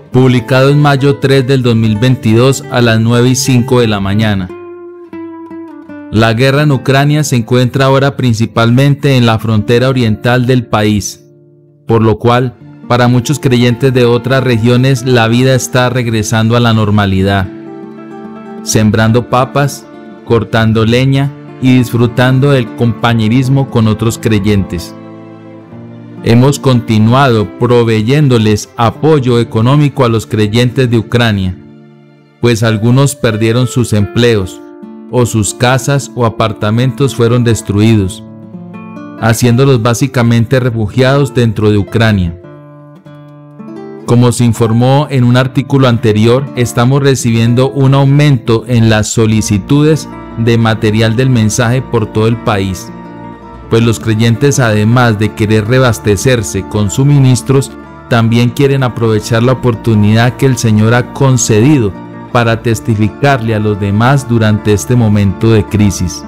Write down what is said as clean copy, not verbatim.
publicado en mayo 3 del 2022 a las 9:05 de la mañana. La guerra en Ucrania se encuentra ahora principalmente en la frontera oriental del país, por lo cual, para muchos creyentes de otras regiones, la vida está regresando a la normalidad, sembrando papas, cortando leña y disfrutando del compañerismo con otros creyentes. Hemos continuado proveyéndoles apoyo económico a los creyentes de Ucrania, pues algunos perdieron sus empleos, o sus casas o apartamentos fueron destruidos, haciéndolos básicamente refugiados dentro de Ucrania. Como se informó en un artículo anterior, estamos recibiendo un aumento en las solicitudes de material del mensaje por todo el país, pues los creyentes, además de querer reabastecerse con suministros, también quieren aprovechar la oportunidad que el Señor ha concedido para testificarle a los demás durante este momento de crisis.